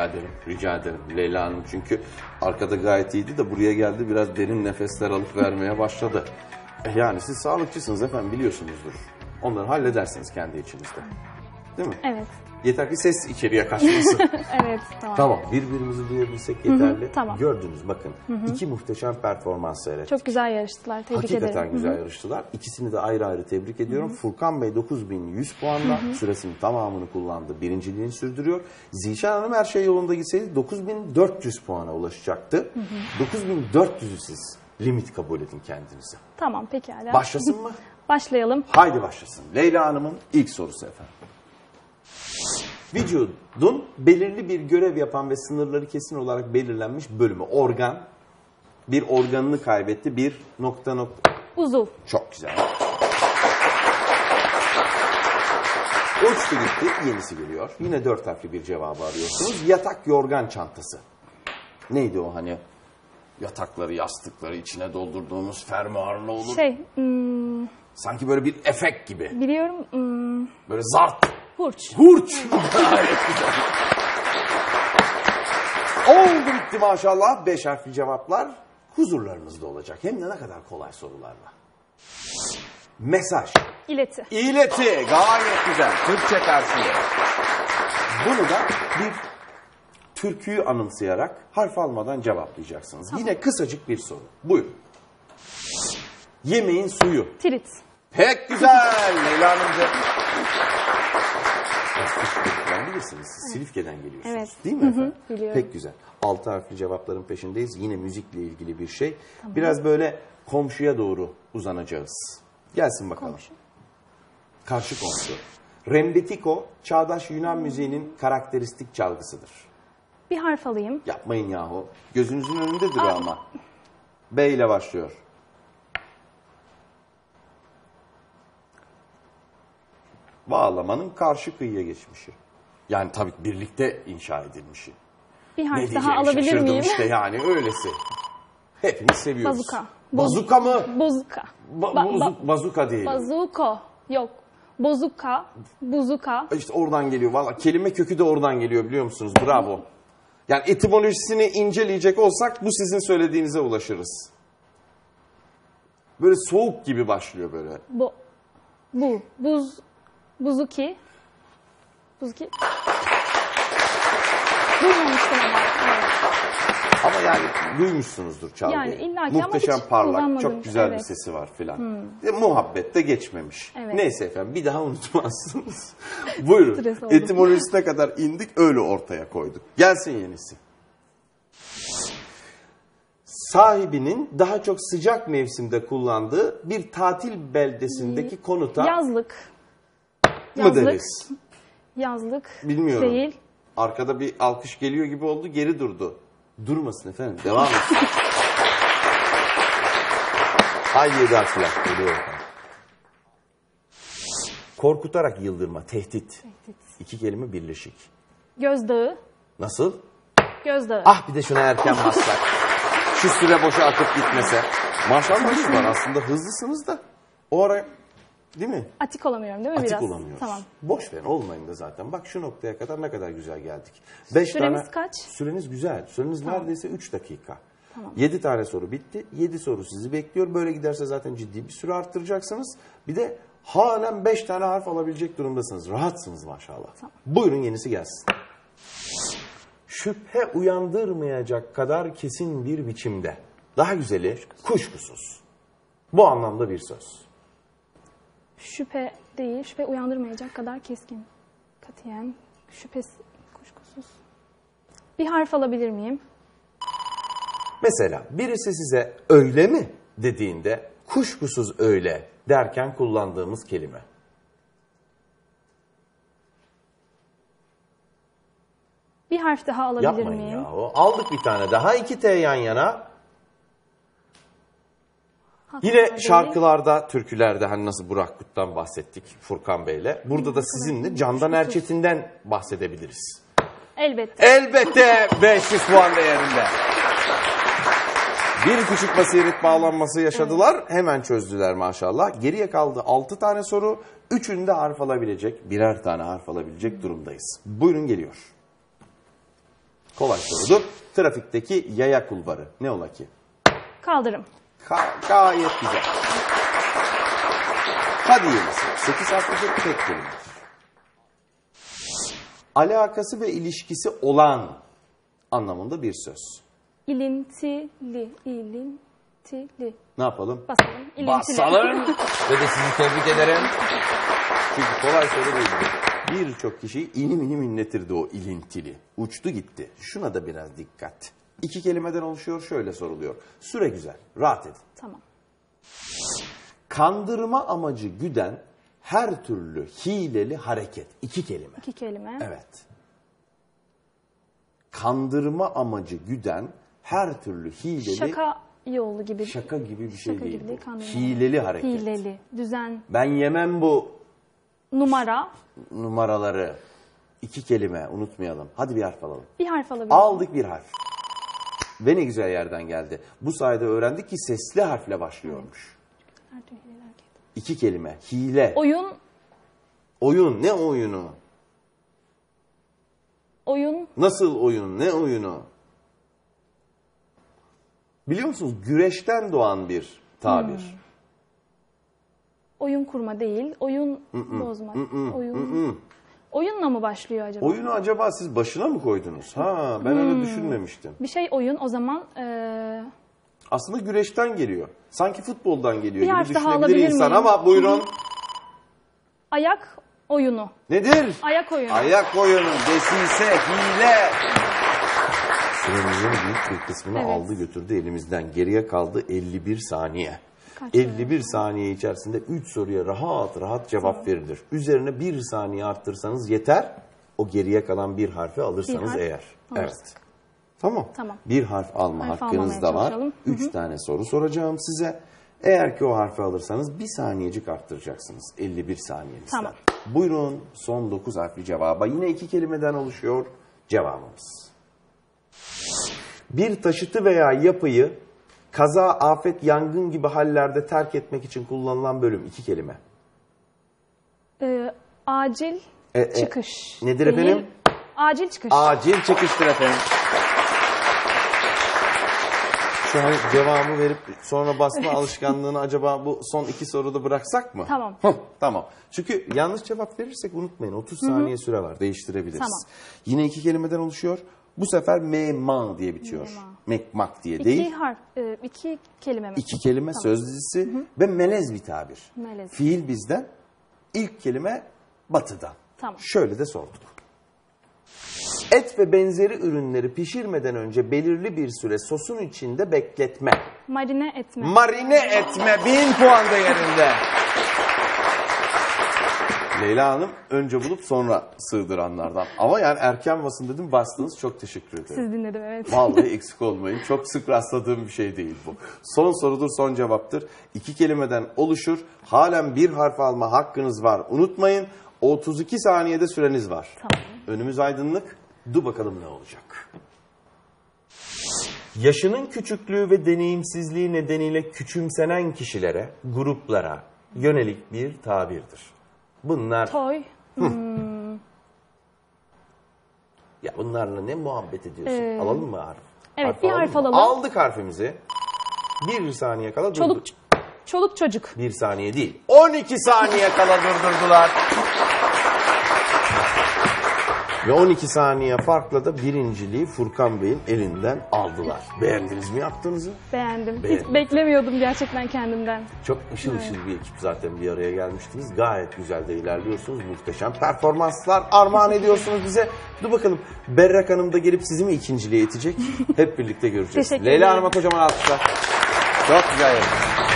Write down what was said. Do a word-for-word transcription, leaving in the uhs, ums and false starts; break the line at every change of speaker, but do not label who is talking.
Rica ederim, rica ederim Leyla Hanım. Çünkü arkada gayet iyiydi de buraya geldi, biraz derin nefesler alıp vermeye başladı. E yani siz sağlıkçısınız efendim, biliyorsunuzdur. Onları halledersiniz kendi içinizde. Değil mi?
Evet.
Yeter ki ses içeriye kaçmasın.
Evet, tamam.
Tamam, birbirimizi duyabilsek yeterli.
Hı hı, tamam.
Gördünüz bakın, hı hı. iki muhteşem performans seyrettik.
Çok güzel yarıştılar, tebrik
Hakikaten
ederim.
güzel
Hı hı.
yarıştılar. İkisini de ayrı ayrı tebrik ediyorum. Hı hı. Furkan Bey dokuz bin yüz puanla hı hı. süresinin tamamını kullandı. Birinciliğini sürdürüyor. Zişan Hanım her şey yolunda gitseydi dokuz bin dört yüz puana ulaşacaktı. Hı hı. dokuz bin dört yüzü siz limit kabul edin kendinize.
Tamam, pekala.
Başlasın mı?
Başlayalım.
Haydi başlasın. Leyla Hanım'ın ilk sorusu efendim. Vücudun belirli bir görev yapan ve sınırları kesin olarak belirlenmiş bölümü. Organ, bir organını kaybetti, bir nokta nokta.
Uzuv.
Çok güzel. Uçtu gitti, yenisi geliyor. Yine dört harfli bir cevabı arıyorsunuz. Yatak yorgan çantası. Neydi o hani? Yatakları, yastıkları içine doldurduğumuz fermuarlı olur.
Şey, hmm,
sanki böyle bir efekt gibi.
biliyorum. Hmm,
Böyle zart.
hurç.
Hurç. Gayet güzel. Oldu bitti maşallah. Beş harfli cevaplar huzurlarınızda olacak. Hem de ne kadar kolay sorularla. Mesaj.
İleti.
İleti. Gayet güzel. Türkçe karşılığı. Bunu da bir türküyü anımsayarak harf almadan cevaplayacaksınız. Tamam. Yine kısacık bir soru. Buyurun. Yemeğin suyu.
Tirit.
Pek güzel. Leyla Hanımcığım. Ben bilirsiniz. Siz evet. Silifke'den geliyorsunuz. Evet. Değil mi efendim?
Hı hı, biliyorum.
Pek güzel. Altı harfli cevapların peşindeyiz. Yine müzikle ilgili bir şey. Tamam. Biraz böyle komşuya doğru uzanacağız. Gelsin bakalım. Komşu. Karşı komşu. Rembetiko, çağdaş Yunan müziğinin karakteristik çalgısıdır.
Bir harf alayım.
Yapmayın yahu. Gözünüzün önündedir Aa. ama. B ile başlıyor. Bağlamanın karşı kıyıya geçmişi. Yani tabii birlikte inşa edilmişi.
Bir harf daha alabilir miyim?
İşte yani öylesi. Hepimiz seviyoruz.
Bazuka.
Bazuka mı?
Bozuka.
Ba ba bozu bazuka değil.
Bazuko. Yok. Bozuka. Buzuka.
İşte oradan geliyor. Vallahi kelime kökü de oradan geliyor, biliyor musunuz? Bravo. Yani etimolojisini inceleyecek olsak bu sizin söylediğinize ulaşırız. Böyle soğuk gibi başlıyor böyle.
Bu. Bu. Buz. Buzuki. Buzuki. Duymamıştım ama. Evet.
Ama yani duymuşsunuzdur çalgıyı.
Yani illaki
muhteşem
ama
parlak, çok güzel
evet.
bir sesi var filan.
Hmm.
E, muhabbet de geçmemiş.
Evet.
Neyse efendim, bir daha unutmazsınız. Buyurun. Etimolojisine kadar indik, öyle ortaya koyduk. Gelsin yenisi. Sahibinin daha çok sıcak mevsimde kullandığı bir tatil beldesindeki konuta
yazlık.
mı
Yazlık.
deriz?
Yazlık.
Bilmiyorum.
Değil.
Arkada bir alkış geliyor gibi oldu, geri durdu. Durmasın efendim, devam etsin. Haydi yedi harfler geliyor efendim. Korkutarak yıldırma, tehdit.
Tehdit.
İki kelime birleşik.
Gözdağı.
Nasıl?
Gözdağı.
Ah, bir de şuna erken bassak. Şu süre boşa akıp gitmese. Maşallah var, aslında hızlısınız da. O ara, değil mi?
Atik olamıyorum değil mi
Atik
biraz?
olamıyoruz.
Tamam.
Boş ver, olmayın da zaten. Bak şu noktaya kadar ne kadar güzel geldik. Beş
Süremiz
tane,
kaç?
Süreniz güzel. Süreniz
Tamam.
neredeyse üç dakika.
Tamam.
Yedi tane soru bitti. Yedi soru sizi bekliyor. Böyle giderse zaten ciddi bir süre arttıracaksınız. Bir de halen beş tane harf alabilecek durumdasınız. Rahatsınız maşallah.
Tamam.
Buyurun yenisi gelsin. Şüphe uyandırmayacak kadar kesin bir biçimde. Daha güzeli kuşkusuz. Bu anlamda bir söz.
Şüphe değil, şüphe uyandırmayacak kadar keskin. Katiyen, şüphesiz, kuşkusuz. Bir harf alabilir miyim?
Mesela birisi size öyle mi dediğinde kuşkusuz öyle derken kullandığımız kelime.
Bir harf daha alabilir
Yapmayın
miyim?
yahu. Aldık bir tane daha. iki T yan yana.
Hatta
Yine
değil.
şarkılarda, türkülerde hani nasıl Burak Kut'tan bahsettik Furkan Bey'le. Burada da sizinle Candan Erçetin'den bahsedebiliriz.
Elbette.
Elbette beş yüz puan değerinde. Bir küçük basiret bağlanması yaşadılar. Evet. Hemen çözdüler maşallah. Geriye kaldı altı tane soru. Üçünde harf alabilecek, birer tane harf alabilecek durumdayız. Buyurun geliyor. Kolay sorudur. Trafikteki yaya kulvarı ne ola ki?
Kaldırım.
Ka- gayet güzel. Hadi yenisi. sekiz harflidir, tek kelimedir. Alakası ve ilişkisi olan anlamında bir söz.
İlintili. İlintili.
Ne yapalım?
Basalım. İlintili.
Basalım. Ve de sizi tebrik ederim. Çünkü kolay soru değil. Birçok kişiyi inim inim inletirdi o ilintili. Uçtu gitti. Şuna da biraz dikkat. İki kelimeden oluşuyor, şöyle soruluyor. Süre güzel, rahat edin.
Tamam.
Kandırma amacı güden her türlü hileli hareket. İki kelime.
İki kelime.
Evet. Kandırma amacı güden her türlü hileli...
Şaka yolu gibi.
Şaka gibi bir şey
Şaka
değil
gibi
bu.
değil, kandırma.
Hileli hareket.
Hileli. Düzen.
Ben yemem bu
Numara.
numaraları. İki kelime unutmayalım. Hadi bir harf alalım.
Bir harf alabilir.
Aldık bir harf. Ve ne güzel yerden geldi. Bu sayede öğrendik ki sesli harfle başlıyormuş.
Her türlü hileli hareket.
İki kelime. Hile.
Oyun.
Oyun. Ne oyunu?
Oyun.
Nasıl oyun? Ne oyunu? Biliyor musunuz? Güreşten doğan bir tabir.
Hmm. Oyun kurma değil. Oyun
Mm-mm.
bozma.
Mm-mm.
Oyun.
Mm-mm.
Oyunla mı başlıyor acaba?
Oyunu acaba siz başına mı koydunuz? Ha, ben öyle düşünmemiştim.
Bir şey oyun o zaman eee,
Aslında güreşten geliyor. Sanki futboldan geliyor
Bir
gibi
harf daha
düşünebilir
alabilir
insan
miyim?
ama buyurun.
ayak oyunu.
Nedir?
Ayak oyunu.
Ayak oyunu, desise, hile. Süremizin büyük bir kısmını
Evet.
aldı götürdü elimizden. Geriye kaldı elli bir saniye.
Kaç
elli bir saniye içerisinde üç soruya rahat rahat cevap verilir. Üzerine bir saniye arttırsanız yeter. O geriye kalan bir harfi alırsanız
harf
eğer.
alırsak.
Evet. Tamam.
Tamam.
Bir harf alma
Harf
hakkınız
almamaya
da var.
çalışalım.
Üç tane soru soracağım size. Eğer ki o harfi alırsanız bir saniyecik arttıracaksınız. elli bir saniyenizden.
Tamam.
Buyurun son dokuz harfli cevaba. Yine iki kelimeden oluşuyor cevabımız. Bir taşıtı veya yapıyı kaza, afet, yangın gibi hallerde terk etmek için kullanılan bölüm. İki kelime.
Eee, acil
E, e,
çıkış.
nedir
değil.
efendim?
Acil çıkış.
Acil çıkıştır efendim. Şu an cevabı verip sonra basma alışkanlığını acaba bu son iki soruda bıraksak mı?
Tamam.
Heh, tamam. Çünkü yanlış cevap verirsek unutmayın otuz saniye süre var. Değiştirebiliriz.
Tamam.
Yine iki kelimeden oluşuyor. Bu sefer meman diye bitiyor.
Meman.
Mekmak diye
İki
değil.
harf, eee, iki kelime mi?
İki kelime söz dizisi ve melez bir tabir.
Melez.
Fiil bizden, ilk kelime batıdan.
Tamam.
Şöyle de sorduk. Et ve benzeri ürünleri pişirmeden önce belirli bir süre sosun içinde bekletme.
Marine etme.
Marine etme. Bin puan değerinde. Leyla Hanım önce bulup sonra sığdıranlardan. Ama yani erken basın dedim bastınız, çok teşekkür ederim.
Siz dinledim evet.
Vallahi eksik olmayın. Çok sık rastladığım bir şey değil bu. Son sorudur, son cevaptır. İki kelimeden oluşur. Halen bir harf alma hakkınız var. Unutmayın. otuz iki saniyede süreniz var.
Tamam.
Önümüz aydınlık. Dur bakalım ne olacak. Yaşının küçüklüğü ve deneyimsizliği nedeniyle küçümsenen kişilere, gruplara yönelik bir tabirdir. Bunlar...
Toy.
Ya bunlarla ne muhabbet ediyorsun?
Ee,
alalım mı harf?
evet, bir harf
mı?
alalım.
Aldık harfimizi. Bir saniye kala
Çoluk,
durduk.
çoluk çocuk.
Bir saniye değil. on iki saniye kala durdurdular. Ve on iki saniye farkla da birinciliği Furkan Bey'in elinden aldılar. Beğendiniz mi yaptığınızı?
Beğendim.
Beğendim.
Hiç beklemiyordum gerçekten kendimden.
Çok ışıl ışıl bir ekip zaten bir araya gelmiştiniz. Gayet güzel de ilerliyorsunuz. Muhteşem performanslar armağan ediyorsunuz bize. Dur bakalım Berrak Hanım da gelip sizi mi ikinciliğe itecek? Hep birlikte göreceğiz.
Teşekkür
Leyla
ederim.
Hanım'a kocaman alkışlar. Çok güzel yaptınız.